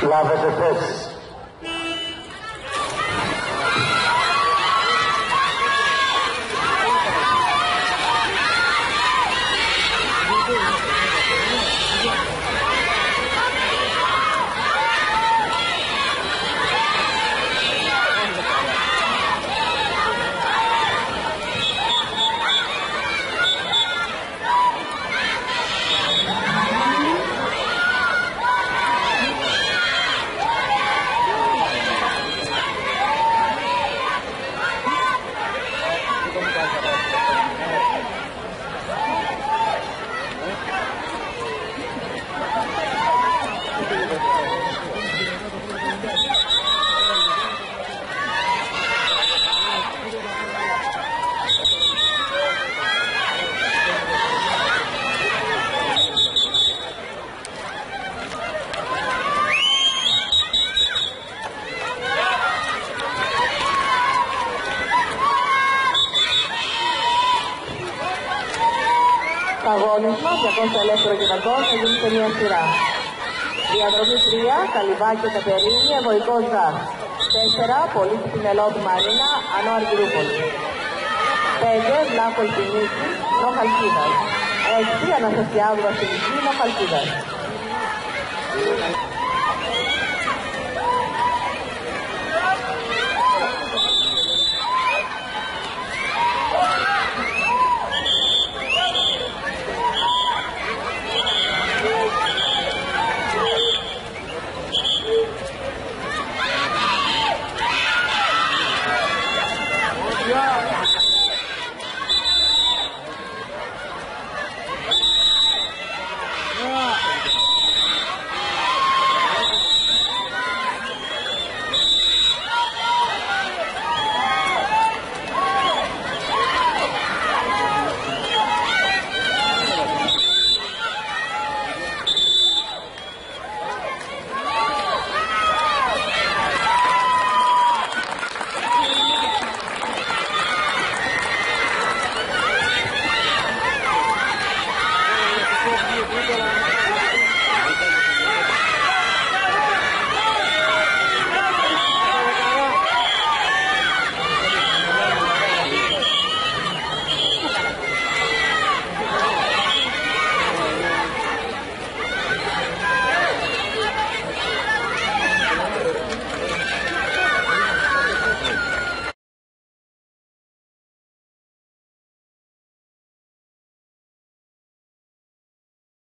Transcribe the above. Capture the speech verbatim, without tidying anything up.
Λάβετε θέσεις. Το αγώνισμα διακόσια ελεύθερο γυναικών θα γίνει σε μια σειρά. Διαδρομή τρία, Καλυβάκη Κατερίνη, Ευωικός Ζαχ. τέσσερα, Πολίτη Πινελόπη Μαρίνα, Ανώ Αργυρούπολη. πέντε, Βλάχο Ελπινίκη, Νο Χαλκίδας. έξι, Αναστασιάδου Βασιλική, Νο Χαλκίδας.